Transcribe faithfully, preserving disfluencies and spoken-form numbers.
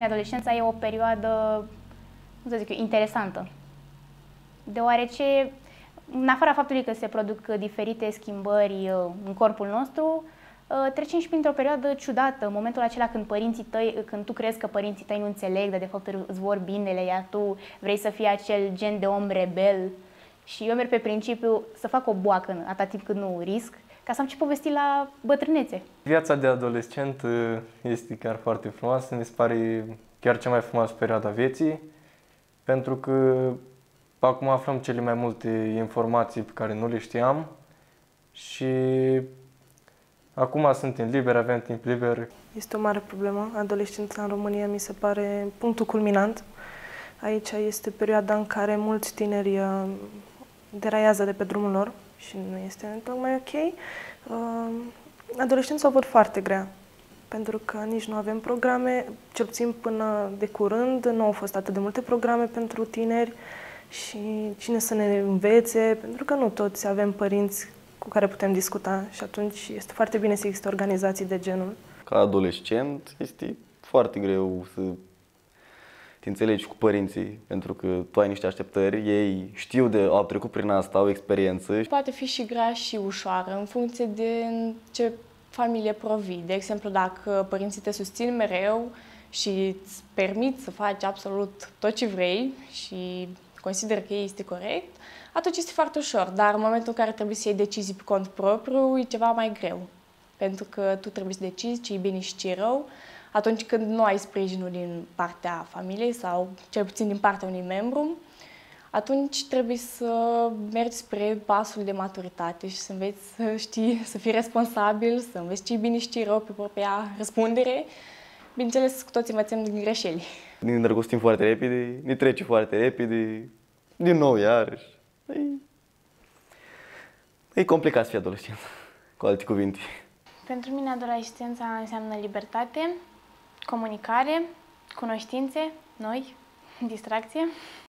Adolescența e o perioadă, cum să zic eu, interesantă, deoarece, în afara faptului că se produc diferite schimbări în corpul nostru, trecem și printr-o perioadă ciudată, în momentul acela când părinții tăi, când tu crezi că părinții tăi nu înțeleg, dar de fapt îți vor binele, iar tu vrei să fii acel gen de om rebel. Și eu merg pe principiu să fac o boacă atâta timp cât nu risc, ca să am ce povesti la bătrânețe. Viața de adolescent este chiar foarte frumoasă, mi se pare chiar cea mai frumoasă perioadă a vieții, pentru că acum aflăm cele mai multe informații pe care nu le știam și acum suntem liberi, avem timp liber. Este o mare problemă. Adolescența în România mi se pare punctul culminant. Aici este perioada în care mulți tineri deraiază de pe drumul lor și nu este tocmai ok. Adolescența o văd foarte grea, pentru că nici nu avem programe, cel puțin până de curând nu au fost atât de multe programe pentru tineri și cine să ne învețe, pentru că nu toți avem părinți cu care putem discuta și atunci este foarte bine să existe organizații de genul. Ca adolescent este foarte greu să te înțelegi cu părinții, pentru că tu ai niște așteptări, ei știu de, au trecut prin asta, au experiență. Poate fi și grea și ușoară, în funcție de ce familie provii. De exemplu, dacă părinții te susțin mereu și îți permit să faci absolut tot ce vrei și consider că este corect, atunci este foarte ușor. Dar în momentul în care trebuie să iei decizii pe cont propriu, e ceva mai greu. Pentru că tu trebuie să decizi ce e bine și ce e rău, atunci când nu ai sprijinul din partea familiei sau cel puțin din partea unui membru, atunci trebuie să mergi spre pasul de maturitate și să înveți să știi, să fii responsabil, să înveți ce e bine și ce e rău pe propria răspundere. Bineînțeles, cu toți învățăm din greșeli. Ne îndrăgostim foarte repede, ne trece foarte repede, din nou iarăși. E, e complicat să fii adolescent, cu alte cuvinte. Pentru mine adolescența înseamnă libertate, comunicare, cunoștințe, noi, distracție.